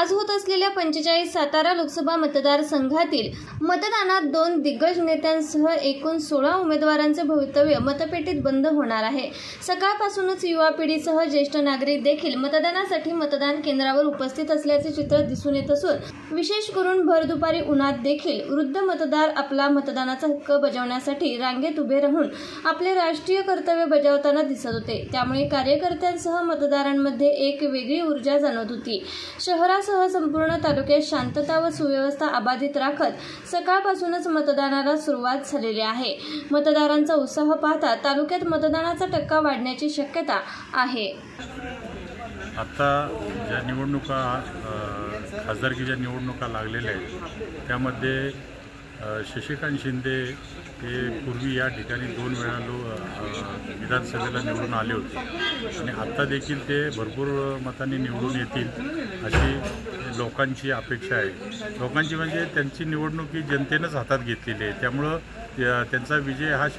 आज होत असलेल्या 45 सातारा लोकसभा मतदारसंघातील मतदानात 2 दिग्गज नेत्यांसह एकूण 16 उमेदवारांचे भवितव्य मतपेटीत बंद होणार आहे। सकाळपासूनच युवा पिढीसह ज्येष्ठ नागरिक देखील मतदानासाठी मतदान केंद्रावर उपस्थित असल्याचे चित्र दिसून येत असून विशेष करून भर दुपारी उन्हात देखील वृद्ध मतदार आपला मतदानाचा हक्क बजावण्यासाठी रांगेत उभे राहून आपले राष्ट्रीय कर्तव्य बजावताना दिसत होते। त्यामुळे कार्यकर्त्यांसह मतदारांमध्ये एक वेगळी ऊर्जा जाणवत होती। शहरासह संपूर्ण तालुक्यात शांतता व सुव्यवस्था अबाधित राखत सकाळपासूनच मतदानाला सुरुवात झालेली आहे। मतदारांचा उत्साह पाहता तालुक्यात मतदानाचा टक्का वाढण्याची शक्यता आहे। आता ज्या निवडणुका खासदारकीच्या निवडणुका लागलेल्या आहेत त्यामध्ये शशिकांत शिंदे हे पूर्वी या ठिकाणी 2 वेळा विधानसभेला निवडून आले होते आणि आता देखील ते भरपूर मतांनी निवडून येतील अशी लोकांची अपेक्षा आहे। लोकांची म्हणजे त्यांची निवडणूक ही जनतेनंच हातात घेतलेली आहे, त्यामुळं त्यांचा विजय हा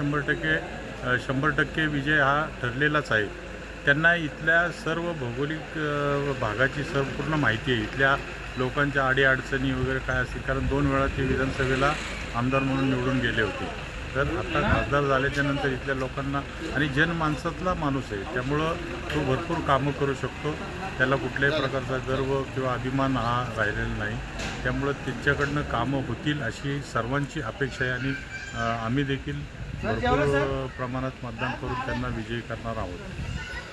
100% विजय हा ठरलेलाच आहे। त्यांना इथल्या सर्व भौगोलिक भागाची संपूर्ण माहिती आहे, इथल्या लोकांच्या अडीअडचणी वगैरे काय असतील, कारण 2 वेळा ते विधानसभेला आमदार म्हणून निवडून गेले होते। तर आता खासदार झाल्याच्या नंतर इथल्या लोकांना आणि जनमानसातला माणूस आहे, त्यामुळं तो भरपूर कामं करू शकतो, त्याला कुठल्याही प्रकारचा गर्व किंवा अभिमान हा राहिलेला नाही। त्यामुळं त्यांच्याकडनं कामं होतील अशी सर्वांची अपेक्षा आहे आणि आम्ही देखील भरपूर प्रमाणात मतदान करून त्यांना विजयी करणार आहोत।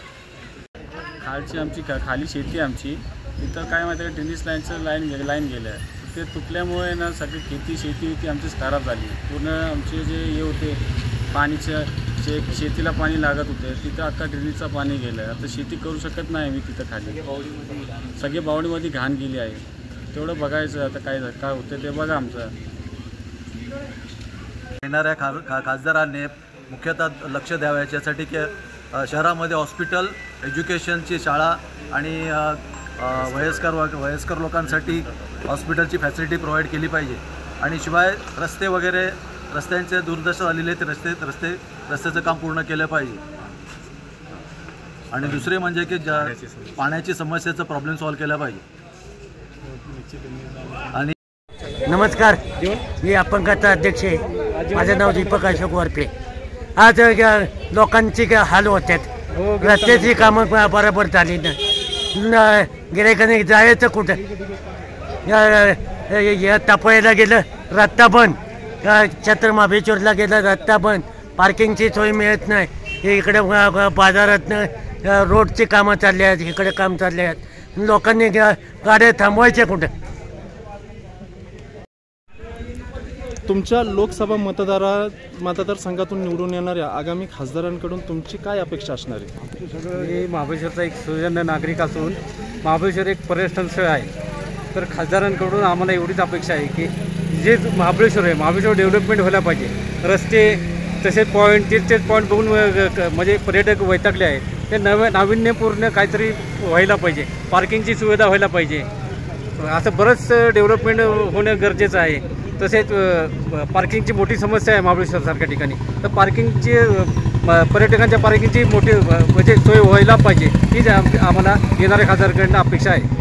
खालची आमची खाली शेती आमची तिथं काय माहिती आहे, टेनिस लाईन गेलं आहे, ते तुटल्यामुळे ना सगळी शेती होती आमचीच खराब झाली। पूर्ण आमचे जे हे होते पाणीचं शेतीला पाणी लागत होते तिथं आता ड्रेनेजचं पाणी गेलं आहे। आता शेती करू शकत नाही मी तिथं खाली, सगळी बावडीमध्ये घाण गेली आहे। तेवढं बघायचं आता काय होतं ते बघा आमचं। येणाऱ्या खासदारांनी मुख्यतः लक्ष द्यावं याच्यासाठी की शहरामध्ये हॉस्पिटल, एज्युकेशनची शाळा आणि वयस्कर लोकांसाठी हॉस्पिटलची फॅसिलिटी प्रोव्हाइड केली पाहिजे आणि शिवाय रस्ते वगैरे रस्त्यांचे दुर्दशा झालेले ते रस्त्याचं काम पूर्ण केलं पाहिजे। आणि दुसरे म्हणजे की पाण्याची समस्येचा प्रॉब्लेम सॉल्व्ह केला पाहिजे। आणि नमस्कार, मी अपंगाचा अध्यक्ष आहे, माझं नाव दीपक अशोक वरपे। आज लोकांची हाल होतात, रस्त्याची कामं बरोबर झाली नाही, गिऱ्हाईकाने जायचं कुठं, तापळेला गेलं रस्ता बंद, छत्र महाबळेश्वरला गेलं रस्ता बंद, पार्किंगची सोय मिळत नाही, इकडे बाजारातनं रोडची कामं चालली आहेत, इकडे काम चालले आहेत, लोकांनी गाड्या थांबवायच्या कुठं। तुमच्या लोकसभा मतदारसंघातून निवडून येणाऱ्या आगामी खासदारांकडून तुमची काय अपेक्षा असणार आहे? मी महाबळेश्वरचा एक सुजन्य नागरिक असून महाबळेश्वर एक पर्यटन स्थळ आहे, तर खासदारांकडून आम्हाला एवढीच अपेक्षा आहे की जे महाबळेश्वर आहे महाबळेश्वर डेव्हलपमेंट व्हायला पाहिजे, रस्ते तसेच पॉईंट तेच पॉईंट बघून म्हणजे पर्यटक वैतागले आहे, ते नाविन्यपूर्ण काहीतरी व्हायला पाहिजे, पार्किंगची सुविधा व्हायला पाहिजे, असं बरंच डेव्हलपमेंट होणं गरजेचं आहे। तसेच पार्किंगची मोठी समस्या आहे महाबळेश्वरसारख्या ठिकाणी, तर पर्यटकांच्या पार्किंगची मोठी म्हणजे सोय व्हायला पाहिजे, हीच आम्हाला येणाऱ्या खासदारांकडून अपेक्षा आहे।